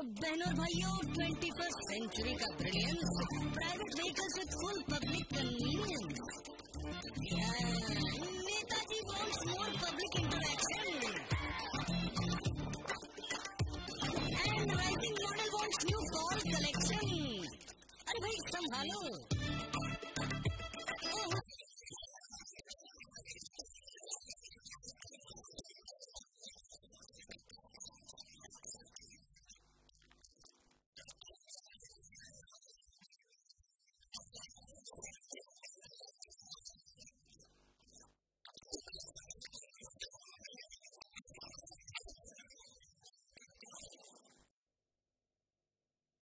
बहनों और भाइयों, 21st सेंचुरी का brilliance, private vehicles with full public convenience. We